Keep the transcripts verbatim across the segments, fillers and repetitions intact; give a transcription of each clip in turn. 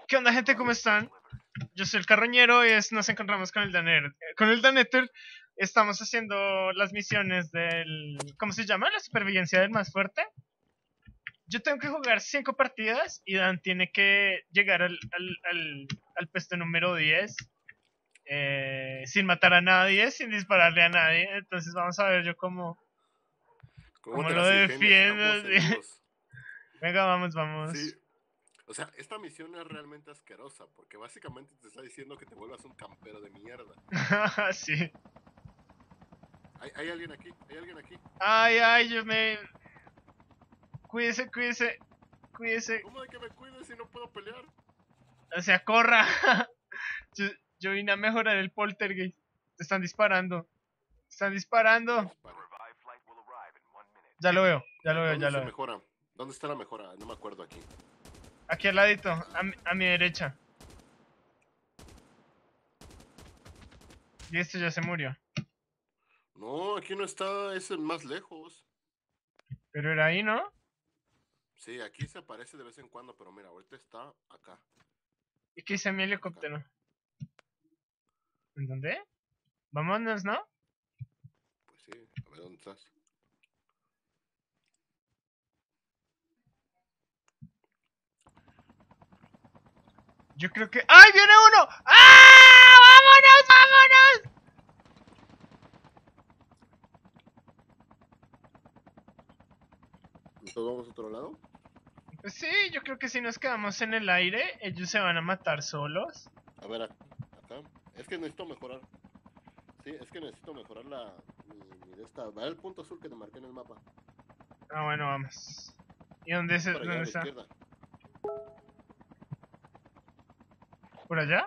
¿Qué onda, gente? ¿Cómo están? Yo soy el Carroñero y es, nos encontramos con el Daner. Con el Danetter estamos haciendo las misiones del... ¿Cómo se llama? La supervivencia del más fuerte. Yo tengo que jugar cinco partidas y Dan tiene que llegar al, al, al, al puesto número diez eh, sin matar a nadie, sin dispararle a nadie. Entonces vamos a ver yo cómo, ¿Cómo cómo te lo las ingenias? defiendo. Estamos en ¿Sí? vivos. Venga, vamos, vamos. Sí. O sea, esta misión es realmente asquerosa, porque básicamente te está diciendo que te vuelvas un campero de mierda. Sí. Hay, hay alguien aquí, hay alguien aquí. Ay, ay, yo me... Cuídese, cuídese, cuídese. ¿Cómo de que me cuides si no puedo pelear? O sea, corra. yo, yo vine a mejorar el poltergeist. Te están disparando. Te están disparando. Dispara. Ya lo veo, ya lo veo, ¿Dónde ya lo se veo. mejora? ¿Dónde está la mejora? No me acuerdo aquí. Aquí al ladito, a mi, a mi derecha. Y este ya se murió. No, aquí no está, es el más lejos. Pero era ahí, ¿no? Sí, aquí se aparece de vez en cuando, pero mira, ahorita está acá. ¿Y qué hice mi helicóptero? ¿En dónde? Vámonos, ¿no? Pues sí, a ver dónde estás. Yo creo que... ¡Ay, viene uno! ¡Ah! ¡Vámonos, vámonos! ¿Entonces vamos a otro lado? Pues sí, yo creo que si nos quedamos en el aire, ellos se van a matar solos. A ver, acá. Es que necesito mejorar. Sí, es que necesito mejorar la... Mi, mi de esta... Va el punto azul que te marqué en el mapa. Ah, bueno, vamos. ¿Y dónde, es, Para allá a dónde la está? izquierda. ¿Por allá?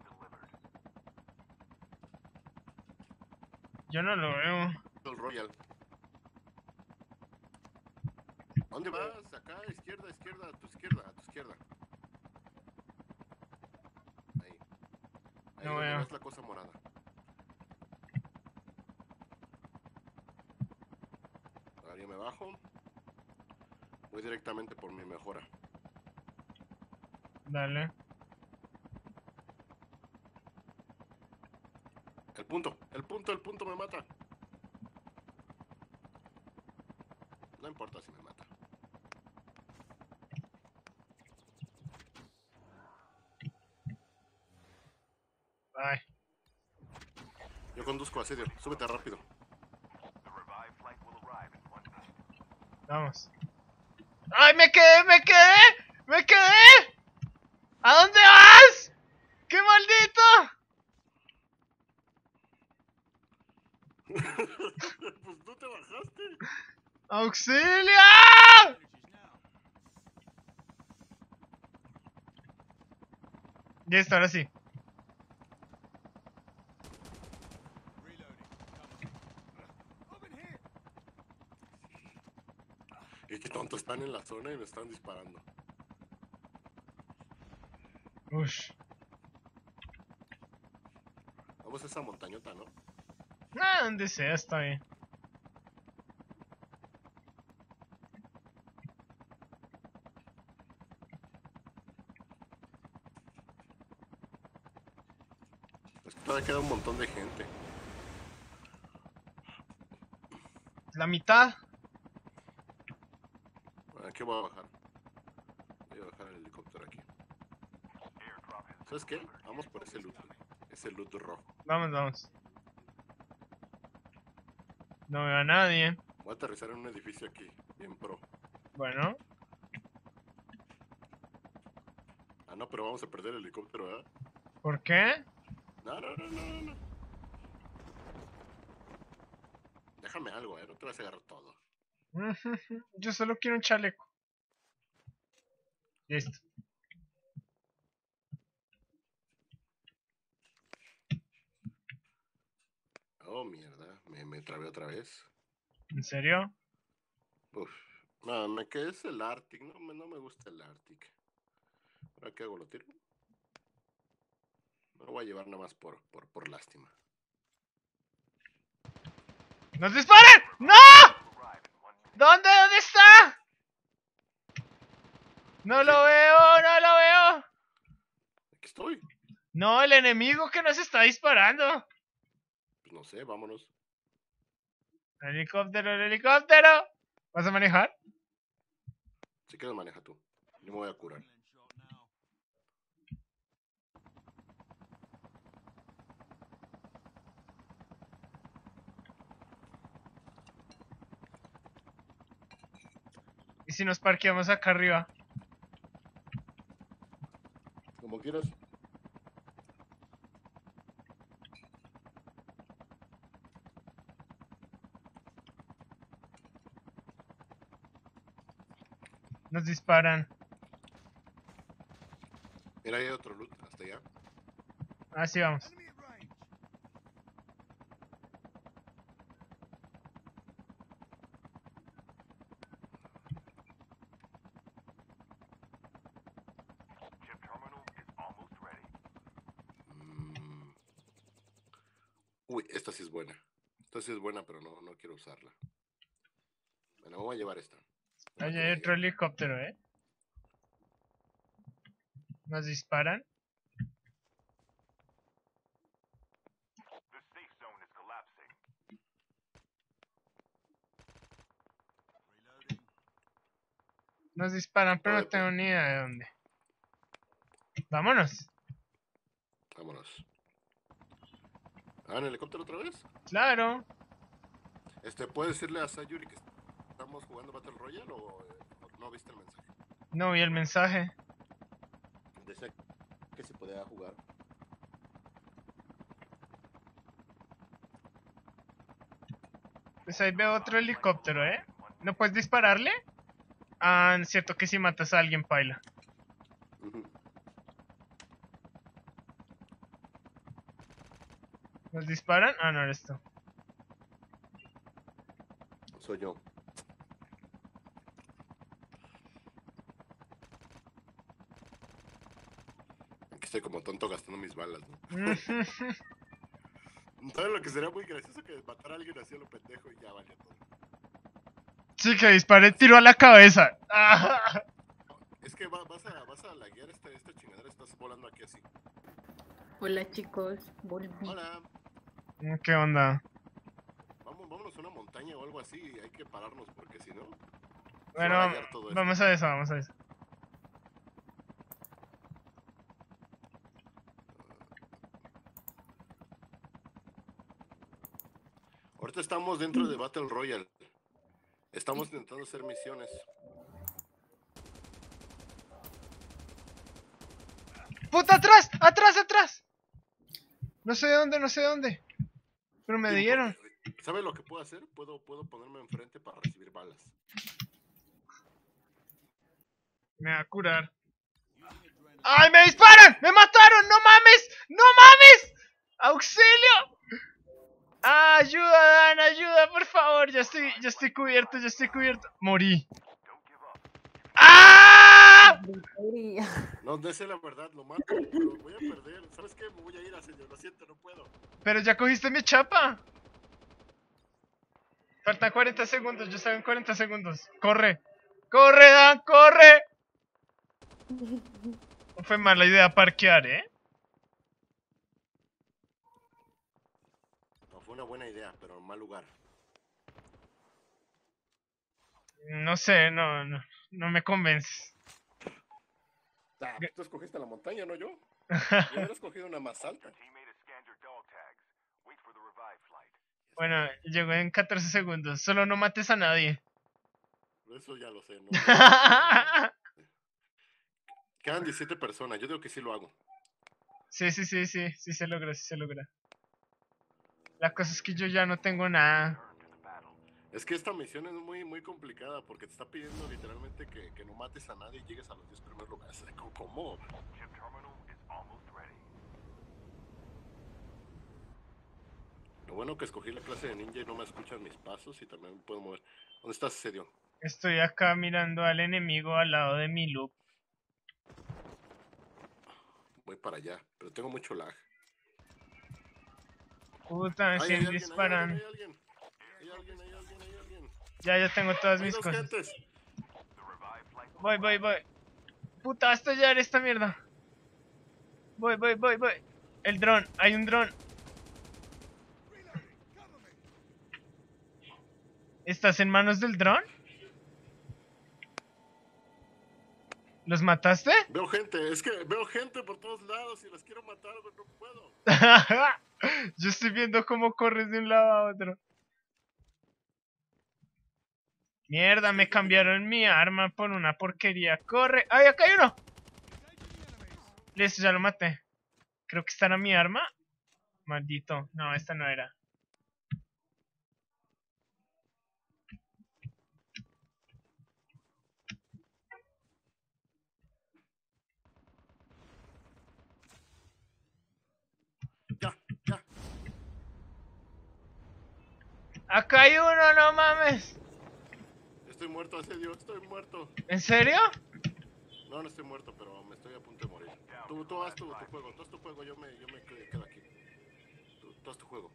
Yo no lo veo. El Royal. ¿Dónde vas? Acá, izquierda, izquierda, a tu izquierda, a tu izquierda. Ahí. Ahí No donde veo. ves la cosa morada. Ahora yo me bajo. Voy directamente por mi mejora. Dale. El punto, el punto, el punto me mata. No importa si me mata. Ay. Yo conduzco asedio, súbete rápido. Vamos. ¡Ay, me quedé, me quedé! ¡Me quedé! ¿A dónde vas? ¡Qué maldito! Pues tú te bajaste. ¡Auxilio! Listo, ahora sí. Y qué tonto, están en la zona y me están disparando. Ush. Vamos a esa montañota, ¿no? Ah, donde sea, está bien. Es que todavía queda un montón de gente. La mitad. Aquí voy a bajar. Voy a bajar el helicóptero aquí. ¿Sabes qué? Vamos por ese loot. Ese loot rojo. Vamos, vamos. No veo a nadie. Voy a aterrizar en un edificio aquí, bien pro. Bueno. Ah, no, pero vamos a perder el helicóptero, ¿verdad? ¿Por qué? No, no, no, no, no, no. Déjame algo, ¿eh? No te vas a agarrar todo. Yo solo quiero un chaleco. Listo. Oh, mierda. Me, me trabé otra vez. ¿En serio? Uf. No, me quedé es el Arctic. No me, no me gusta el Arctic. ¿Ahora qué hago? ¿Lo tiro? No lo voy a llevar nada más por, por, por lástima. ¡Nos disparen! ¡No! ¿Dónde? ¿Dónde está? No lo veo, no lo veo. estoy. No, el enemigo que nos está disparando. Pues no sé, vámonos. El helicóptero, el helicóptero. ¿Vas a manejar? Si quieres, maneja tú. Yo me voy a curar. ¿Y si nos parqueamos acá arriba? Como quieras. Nos disparan. Mira, ahí hay otro loot. Hasta allá. Así vamos. Mm. Uy, esta sí es buena. Esta sí es buena, pero no, no quiero usarla. Bueno, vamos a llevar esta. Allá hay otro helicóptero, ¿eh? Nos disparan. Nos disparan, pero no tengo ni idea de dónde. Vámonos. Vámonos. Ah, ¿en helicóptero otra vez? Claro. Este, ¿puedes decirle a Sayuri que estamos jugando Battle Royale o eh, no viste el mensaje? No vi el mensaje. Decía que se podía jugar. Pues ahí veo otro helicóptero, ¿eh? ¿No puedes dispararle? Ah, es cierto que si matas a alguien, paila. Uh-huh. ¿Nos disparan? Ah, no, eres tú. Soy yo. Aquí estoy como tonto gastando mis balas, ¿no? ¿Sabes lo que sería muy gracioso? Que matar a alguien así a lo pendejo y ya vale todo. Sí, que disparé tiro a la cabeza. Ah. Es que va, vas, a, vas a laguear esta, esta chingadera, estás volando aquí así. Hola chicos, volví. Hola. ¿Qué onda? Vamos, vámonos a una montaña o algo así, hay que pararnos porque si no... Bueno, va a laguear todo vamos esto. a eso, vamos a eso. Ahorita estamos dentro de Battle Royale. Estamos intentando hacer misiones. ¡Puta, atrás! ¡Atrás, atrás! No sé de dónde, no sé de dónde. Pero me Tiempo. dieron. ¿Sabes lo que puedo hacer? Puedo, puedo ponerme enfrente para recibir balas. Me va a curar. ¡Ay, me disparan! ¡Me mataron! ¡No mames! ¡No mames! ¡Auxilio! Ah, ayuda, Dan, ayuda, por favor. Ya estoy, ya estoy cubierto, ya estoy cubierto. Morí. ¡Ah! No, dése la verdad, lo mato, pero voy a perder. ¿Sabes qué? Me voy a ir a señor, lo siento, no puedo. Pero ya cogiste mi chapa. Faltan cuarenta segundos, yo salgo en cuarenta segundos. Corre. Corre, Dan, corre. No fue mala idea parquear, ¿eh? No, fue una buena idea, pero en mal lugar. No sé, no, no, no me convences. Ah, tú escogiste la montaña, no yo. Yo hubiera escogido una más alta. Bueno, llegó en catorce segundos. Solo no mates a nadie. Eso ya lo sé, ¿no? Quedan diecisiete personas, yo digo que sí lo hago. Sí, sí, sí, sí, sí se logra, sí se logra. La cosa es que yo ya no tengo nada. Es que esta misión es muy, muy complicada porque te está pidiendo literalmente que, que no mates a nadie y llegues a los diez primeros lugares. ¿Cómo? Lo bueno que escogí la clase de ninja y no me escuchan mis pasos y también me puedo mover. ¿Dónde estás, Sedio? Estoy acá mirando al enemigo al lado de mi loop. Voy para allá, pero tengo mucho lag. Puta, me Ay, hay siguen alguien, disparando. hay alguien, hay alguien, hay alguien, hay alguien. Ya, ya tengo todas Hay mis dos cosas. gentes. Voy, voy, voy. Puta, hasta ya esta mierda. Voy, voy, voy, voy. El dron, hay un dron. ¿Estás en manos del dron? ¿Los mataste? Veo gente, es que veo gente por todos lados y las quiero matar, pero no puedo. Yo estoy viendo cómo corres de un lado a otro. Mierda, me cambiaron mi arma por una porquería. ¡Corre! ¡Ay, acá hay uno! Listo, ya lo maté. Creo que esta era mi arma. Maldito. No, esta no era. Ya, ya. Acá hay uno, no mames. Estoy muerto, asedio, estoy muerto. ¿En serio? No, no estoy muerto, pero me estoy a punto de morir. Tú, tú haz tu, tu juego, tú haz tu juego, yo me, yo me quedo aquí. Tú, tú haz tu juego.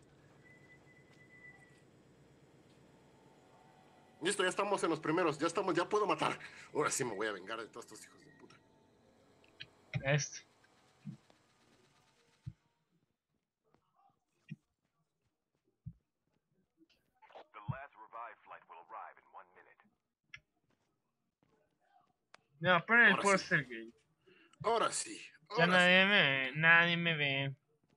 Listo, ya estamos en los primeros, ya estamos, ya puedo matar. Ahora sí me voy a vengar de todos estos hijos de puta. Esto. No, pon el Ahora sí. póster, gay. Ahora sí. Ya Ahora nadie me ve, nadie me ve.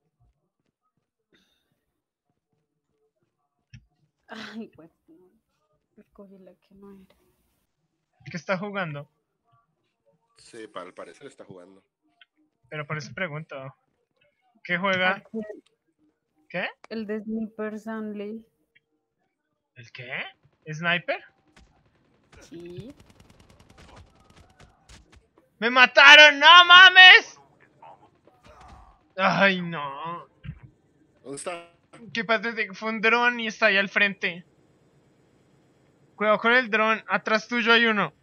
Ay, pues no. Escogí la que no era. ¿Qué está jugando? sí. Sí, para el parecer está jugando. Pero por eso pregunto. ¿Qué juega? Aquel, ¿Qué? el de Sniper Sunley. ¿El qué? ¿Sniper? Sí. ¡Me mataron! ¡No mames! Ay, no. ¿Dónde está? Qué patético. Fue un dron y está ahí al frente. Cuidado con el dron. Atrás tuyo hay uno.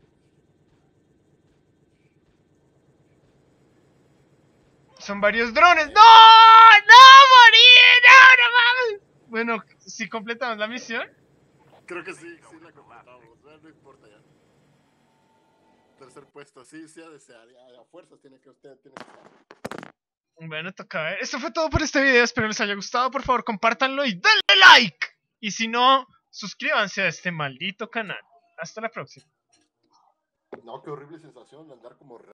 Son varios drones. ¡No! ¡No! ¡Morí! ¡No! ¡No mames! Bueno, si completamos la misión. Creo que sí, sí la completamos. No, no importa ya. Tercer puesto, sí, sí, a desear. A, a fuerzas tiene que usted, tiene que estar. Bueno, toca ver. Esto fue todo por este video. Espero les haya gustado. Por favor, compártanlo y denle like. Y si no, suscríbanse a este maldito canal. Hasta la próxima. No, qué horrible sensación de andar como